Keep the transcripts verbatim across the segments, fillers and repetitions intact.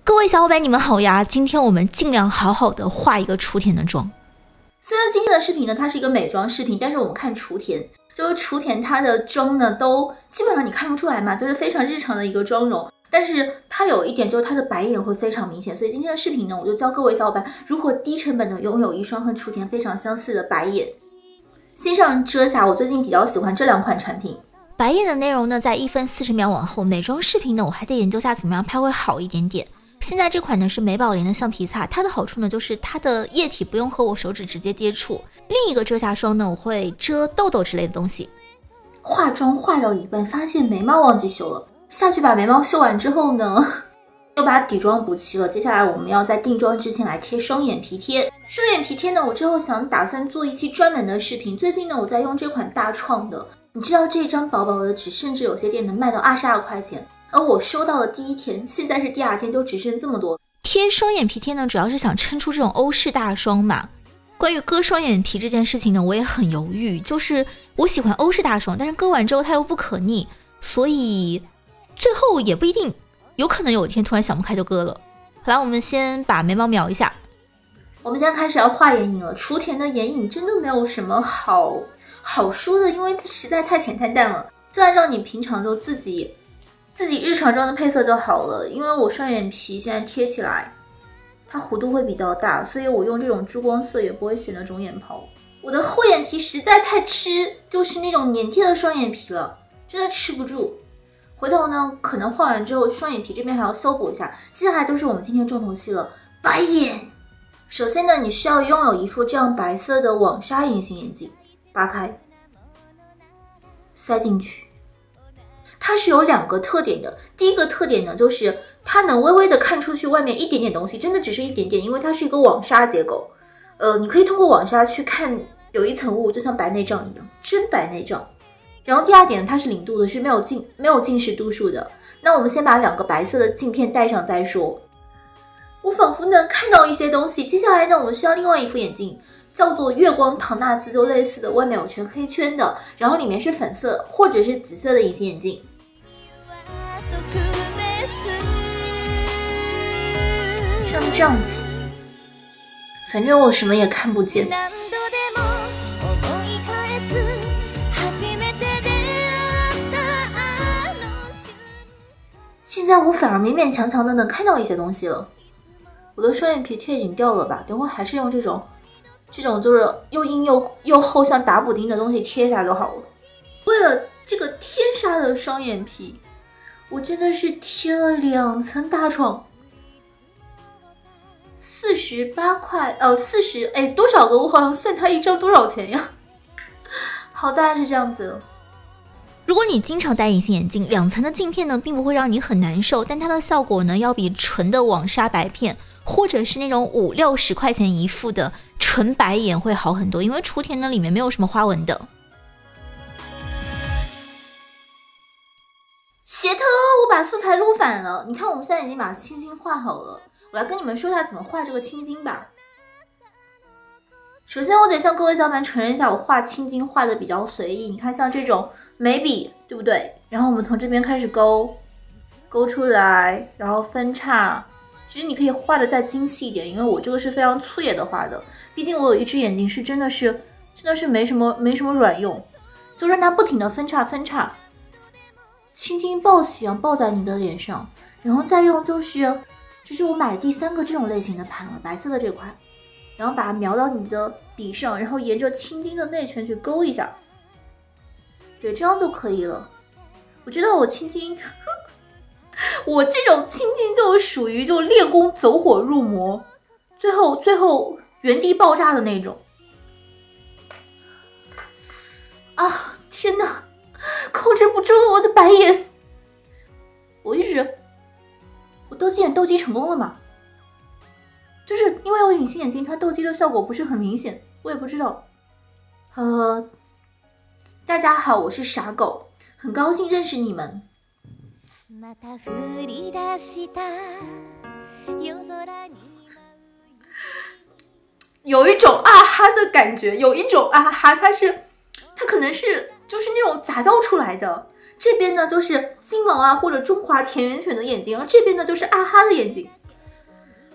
各位小伙伴，你们好呀！今天我们尽量好好的画一个雏田的妆。 虽然今天的视频呢，它是一个美妆视频，但是我们看雏田，就是雏田它的妆呢，都基本上你看不出来嘛，就是非常日常的一个妆容。但是它有一点就是它的白眼会非常明显，所以今天的视频呢，我就教各位小伙伴如何低成本的拥有一双和雏田非常相似的白眼。先上遮瑕，我最近比较喜欢这两款产品。 白眼的内容呢，在一分四十秒往后，美妆视频呢，我还得研究下怎么样拍会好一点点。现在这款呢是美宝莲的橡皮擦，它的好处呢就是它的液体不用和我手指直接接触。另一个遮瑕霜呢，我会遮痘痘之类的东西。 化妆化到一半，发现眉毛忘记修了，下去把眉毛修完之后呢，又把底妆补齐了。接下来我们要在定妆之前来贴双眼皮贴。双眼皮贴呢，我之后想打算做一期专门的视频。最近呢，我在用这款大创的，你知道这张薄薄的纸，甚至有些店能卖到二十二块钱。而我收到的第一天，现在是第二天，就只剩这么多。 贴双眼皮贴呢，主要是想撑出这种欧式大霜嘛。关于割双眼皮这件事情呢，我也很犹豫，就是我喜欢欧式大霜，但是割完之后它又不可逆，所以最后也不一定，有可能有一天突然想不开就割了。好了，我们先把眉毛描一下。 我们现在开始要画眼影了。雏田的眼影真的没有什么好好说的，因为它实在太浅太淡了，就按照你平常就自己自己日常妆的配色就好了。因为我双眼皮现在贴起来它弧度会比较大，所以我用这种珠光色也不会显得肿眼泡。我的后眼皮实在太吃就是那种粘贴的双眼皮了，真的吃不住。回头呢，可能画完之后双眼皮这边还要修补一下。接下来就是我们今天重头戏了，白眼。首先呢，你需要拥有一副这样白色的网纱隐形眼镜，扒开塞进去。它是有两个特点的，第一个特点呢，就是它能微微的看出去外面一点点东西，真的只是一点点，因为它是一个网纱结构。呃，你可以通过网纱去看有一层雾，就像白内障一样，真白内障。然后第二点，它是零度的，是没有近没有近视度数的。那我们先把两个白色的镜片戴上再说。我仿佛能看到一些东西。接下来呢，我们需要另外一副眼镜，叫做月光唐纳兹，就类似的，外面有圈黑圈的，然后里面是粉色或者是紫色的隐形眼镜。像这样子，反正我什么也看不见。现在我反而勉勉强强的能看到一些东西了。我的双眼皮贴已经掉了吧？等会还是用这种，这种就是又硬又又厚，像打补丁的东西贴一下就好了。为了这个天杀的双眼皮，我真的是贴了两层大创。四十八块，呃，四十，哎，多少个？我好像算它一张多少钱呀？好，大概是这样子。 如果你经常戴隐形眼镜，两层的镜片呢，并不会让你很难受，但它的效果呢，要比纯的网纱白片，或者是那种五六十块钱一副的纯白眼会好很多。因为雏田呢，里面没有什么花纹的。 鞋头，我把素材录反了。你看，我们现在已经把青筋画好了。我来跟你们说一下怎么画这个青筋吧。首先我得向各位小伙伴承认一下，我画青筋画的比较随意。你看像这种眉笔，对不对？然后我们从这边开始勾，勾出来，然后分叉。其实你可以画的再精细一点，因为我这个是非常粗野的画的。毕竟我有一只眼睛是真的是真的是没什么没什么卵用，就让它不停的分叉分叉，青筋抱起一样抱在你的脸上，然后再用就是这是我买第三个这种类型的盘了，白色的这块，然后把它描到你的笔上，然后沿着青筋的内圈去勾一下，对，这样就可以了。我觉得我青筋，我这种青筋就属于就练功走火入魔，最后最后原地爆炸的那种。啊，天哪，控制不住了我的白眼，我一直。我斗鸡眼斗鸡成功了吗？就是因为我隐形眼镜，它斗鸡的效果不是很明显，我也不知道。呃，大家好，我是傻狗，很高兴认识你们。有一种啊哈的感觉，有一种啊哈，它是，它可能是就是那种杂交出来的。这边呢就是金毛啊或者中华田园犬的眼睛，而这边呢就是啊哈的眼睛。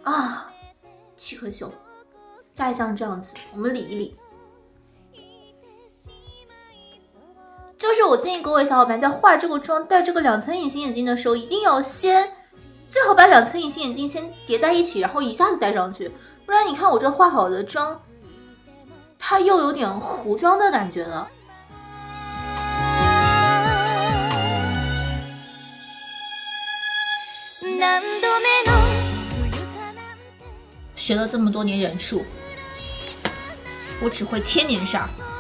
啊，七颗秀，大概像这样子，我们理一理。就是我建议各位小伙伴在化这个妆、戴这个两层隐形眼镜的时候，一定要先，最好把两层隐形眼镜先叠在一起，然后一下子戴上去，不然你看我这化好的妆，它又有点糊妆的感觉了。学了这么多年忍术，我只会千年杀。